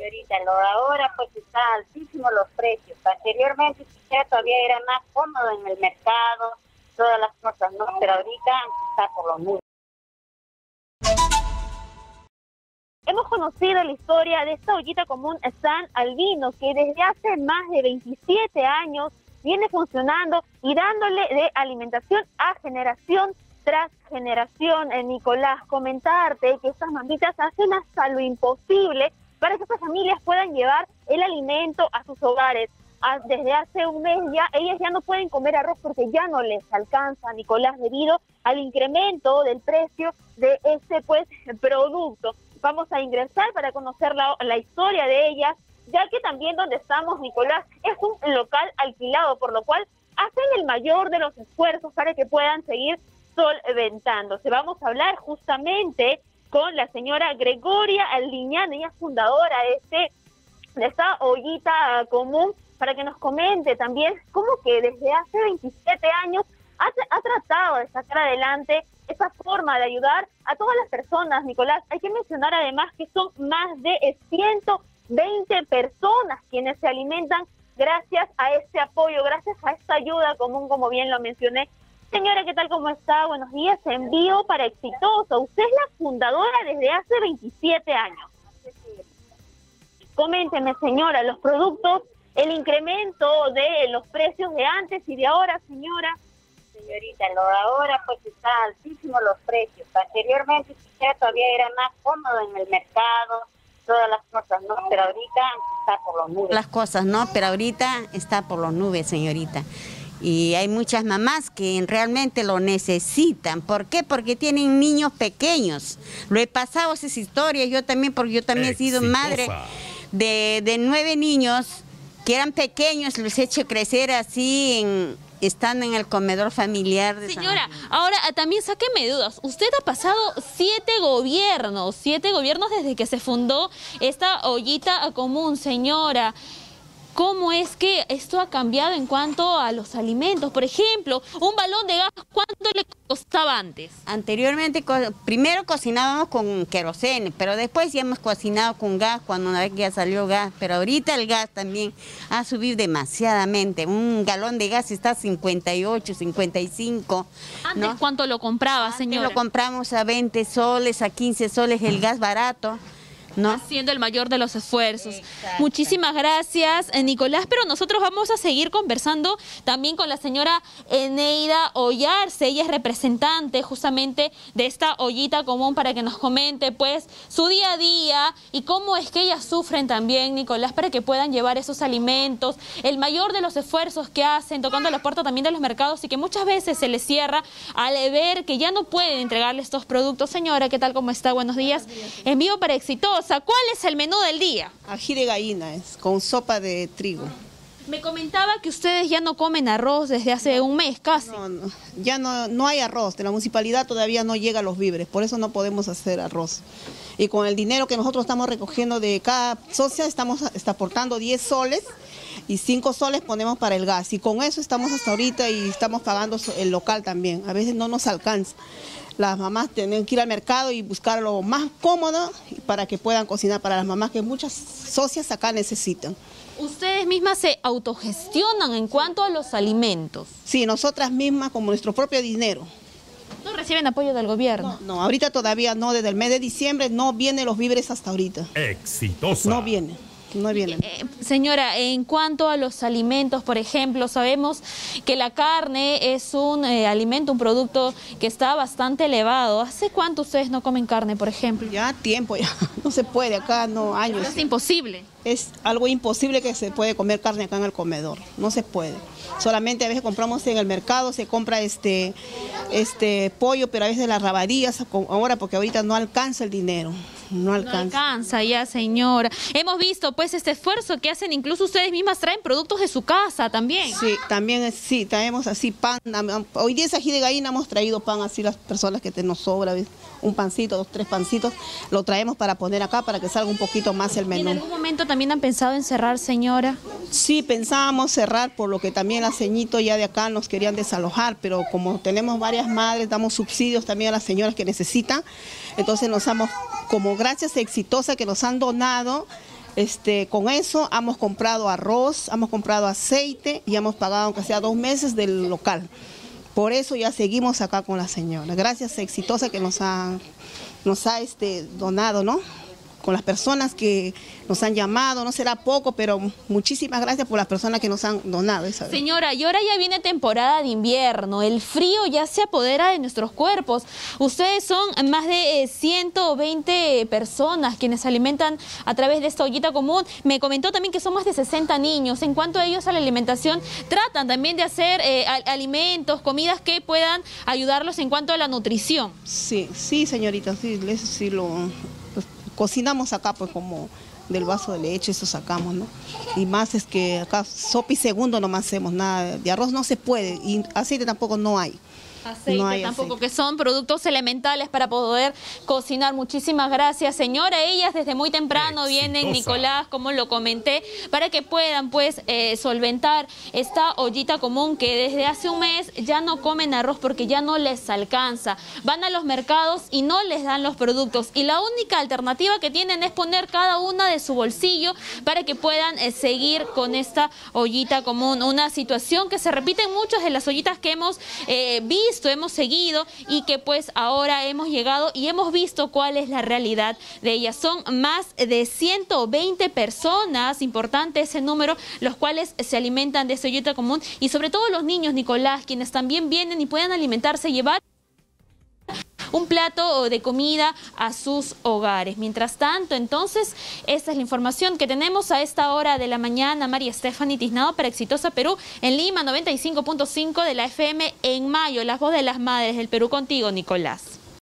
Señorita, lo de ahora pues está altísimo los precios. Anteriormente quizá todavía era más cómodo en el mercado, todas las cosas, ¿no? Pero ahorita está por lo mismo. Hemos conocido la historia de esta ollita común San Albino, que desde hace más de 27 años viene funcionando y dándole de alimentación a generación tras generación. Nicolás, comentarte que estas mamitas hacen hasta lo imposible para que estas familias puedan llevar el alimento a sus hogares. Desde hace un mes ya, ellas ya no pueden comer arroz porque ya no les alcanza, Nicolás, debido al incremento del precio de este producto. Vamos a ingresar para conocer la historia de ellas, ya que también donde estamos, Nicolás, es un local alquilado, por lo cual hacen el mayor de los esfuerzos para que puedan seguir solventándose. Vamos a hablar justamente con la señora Gregoria Aldiñán, ella es fundadora de esta ollita común, para que nos comente también cómo que desde hace 27 años ha tratado de sacar adelante esa forma de ayudar a todas las personas, Nicolás. Hay que mencionar además que son más de 120 personas quienes se alimentan gracias a este apoyo, gracias a esta ayuda común, como bien lo mencioné. Señora, ¿qué tal? ¿Cómo está? Buenos días. Envío para Exitoso. Usted es la fundadora desde hace 27 años. Coménteme, señora, los productos, el incremento de los precios de antes y de ahora, señora. Señorita, lo de ahora pues está altísimo los precios. Anteriormente quizá todavía era más cómodo en el mercado, todas las cosas, ¿no? Pero ahorita está por los nubes. Las cosas, ¿no? Pero ahorita está por los nubes, señorita. Y hay muchas mamás que realmente lo necesitan. ¿Por qué? Porque tienen niños pequeños. Lo he pasado esas historias, yo también, porque yo también he sido madre de 9 niños que eran pequeños, los he hecho crecer así estando en el comedor familiar de Señora, ahora también sáqueme dudas. Usted ha pasado 7 gobiernos desde que se fundó esta ollita común, señora. ¿Cómo es que esto ha cambiado en cuanto a los alimentos? Por ejemplo, un balón de gas, ¿cuánto le costaba antes? Anteriormente, primero cocinábamos con querosene, pero después ya hemos cocinado con gas cuando una vez que ya salió gas. Pero ahorita el gas también ha subido demasiadamente. Un galón de gas está a 58, 55. ¿Antes ¿no? cuánto lo compraba, señora? Antes lo compramos a 20 soles, a 15 soles el gas barato, ¿no? Haciendo el mayor de los esfuerzos. Exacto. Muchísimas gracias, Nicolás, pero nosotros vamos a seguir conversando también con la señora Eneida Ollarse. Ella es representante justamente de esta ollita común, para que nos comente pues su día a día y cómo es que ellas sufren también, Nicolás, para que puedan llevar esos alimentos, el mayor de los esfuerzos que hacen, tocando la puerta también de los mercados, y que muchas veces se les cierra al ver que ya no pueden entregarle estos productos. Señora, ¿qué tal? ¿Cómo está? Buenos días. Envío para Exitoso. ¿Cuál es el menú del día? Ají de gallina, con sopa de trigo. Me comentaba que ustedes ya no comen arroz desde hace un mes casi. No, ya no hay arroz. De la municipalidad todavía no llega los víveres, por eso no podemos hacer arroz. Y con el dinero que nosotros estamos recogiendo de cada socia, está aportando 10 soles y 5 soles ponemos para el gas. Y con eso estamos hasta ahorita y estamos pagando el local también. A veces no nos alcanza. Las mamás tienen que ir al mercado y buscar lo más cómodo para que puedan cocinar para las mamás, que muchas socias acá necesitan. ¿Ustedes mismas se autogestionan en cuanto a los alimentos? Sí, nosotras mismas con nuestro propio dinero. ¿No reciben apoyo del gobierno? No, ahorita todavía no, desde el mes de diciembre no vienen los víveres hasta ahorita. Exitosa. No vienen. No vienen. Señora, en cuanto a los alimentos, por ejemplo, sabemos que la carne es un alimento, un producto que está bastante elevado. ¿Hace cuánto ustedes no comen carne, por ejemplo? Ya tiempo, ya no se puede acá, no, años. Es imposible. Es algo imposible que se puede comer carne acá en el comedor, no se puede. Solamente a veces compramos en el mercado, se compra pollo, pero a veces las rabadillas, ahora porque ahorita no alcanza el dinero. No alcanza ya, señora. Hemos visto pues este esfuerzo que hacen, incluso ustedes mismas traen productos de su casa también. Sí, también sí, traemos así pan. Hoy día es ají de gallina, hemos traído pan así las personas que nos sobra, ¿ves? Un pancito, 2, 3 pancitos, lo traemos para poner acá para que salga un poquito más el menú. ¿En algún momento también han pensado en cerrar, señora? Sí, pensábamos cerrar, por lo que también las ceñitos ya de acá nos querían desalojar, pero como tenemos varias madres, damos subsidios también a las señoras que necesitan, entonces nos damos, como gracias a Exitosa que nos han donado, Con eso hemos comprado arroz, hemos comprado aceite y hemos pagado aunque sea 2 meses del local. Por eso ya seguimos acá con la señora. Gracias, Exitosa, que nos ha donado, ¿no? Con las personas que nos han llamado, no será poco, pero muchísimas gracias por las personas que nos han donado. Señora, y ahora ya viene temporada de invierno, el frío ya se apodera de nuestros cuerpos. Ustedes son más de 120 personas quienes se alimentan a través de esta ollita común. Me comentó también que son más de 60 niños. En cuanto a ellos a la alimentación, tratan también de hacer alimentos, comidas que puedan ayudarlos en cuanto a la nutrición. Sí, señorita, sí cocinamos acá, pues como del vaso de leche, eso sacamos, ¿no? Y más es que acá sopa y segundo no más hacemos, nada, de arroz no se puede, y aceite tampoco no hay. Aceite no hay tampoco, aceite. Que son productos elementales para poder cocinar. Muchísimas gracias, señora. Ellas desde muy temprano vienen, Nicolás, como lo comenté, para que puedan pues solventar esta ollita común que desde hace un mes ya no comen arroz porque ya no les alcanza. Van a los mercados y no les dan los productos y la única alternativa que tienen es poner cada una de su bolsillo para que puedan seguir con esta ollita común. Una situación que se repite en muchas de las ollitas que hemos visto, hemos seguido y que pues ahora hemos llegado y hemos visto cuál es la realidad de ellas. Son más de 120 personas, importante ese número, los cuales se alimentan de esta ollita común y sobre todo los niños, Nicolás, quienes también vienen y pueden alimentarse, llevar un plato de comida a sus hogares. Mientras tanto, entonces, esta es la información que tenemos a esta hora de la mañana. María Stephanie Tiznado para Exitosa Perú, en Lima 95.5 de la FM en Mayo, la voz de las madres del Perú. Contigo, Nicolás.